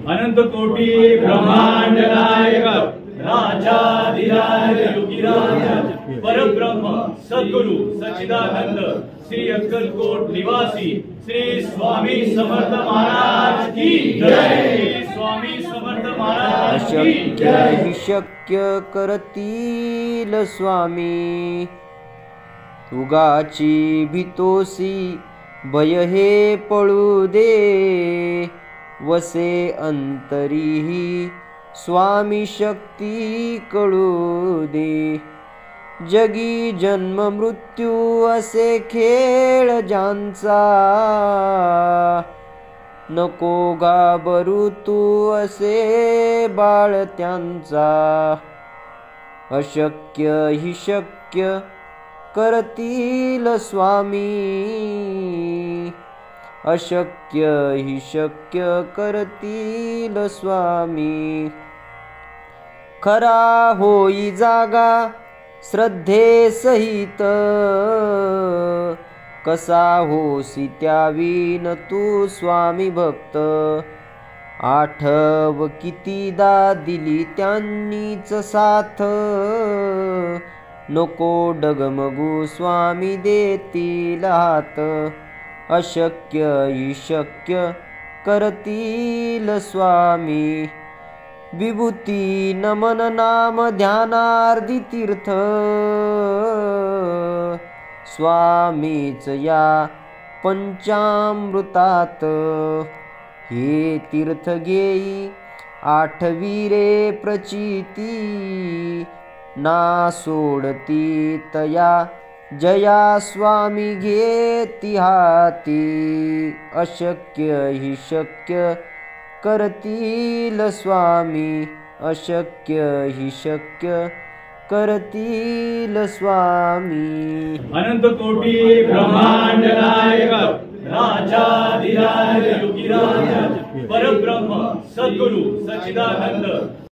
अनंत कोटी ब्रह्मांड नायक राजाधिराज योगीराज परब्रह्म सद्गुरु सच्चिदानंद श्री अक्कलकोट निवासी श्री स्वामी समर्थ महाराज की जय। श्री स्वामी समर्थ महाराज की जय। ही शक्य करतील स्वामी उगाची भीतोसी भय हे पळू दे वसे अंतरीही स्वामी शक्ती कळू दे जगी जन्म मृत्यू असे खेळ ज्यांचा नको घाबरू तू असे बाळ त्यांचा अशक्य ही शक्य करतील स्वामी अशक्य ही शक्य करतील स्वामी खरा होई जागा श्रद्धे सहित कसा होसी त्यावीन तू स्वामी भक्त आठव कितीदा दिली त्यांनीच साथ नको डगमगू स्वामी देतील हात अशक्य ही शक्य करतील स्वामी विभूती नमन नाम ध्यानार्धी तीर्थ स्वामीच या पंचामृतात हे तीर्थ घेई आठवीरे प्रचिती ना सोडती तया जया स्वामी घेती हाती अशक्य ही शक्य करतील स्वामी अशक्य ही शक्य करतील स्वामी अनंत कोटी ब्रह्मांड नायक राजाधिराज योगीराज परब्रह्म सद्गुरु सच्चिदानंद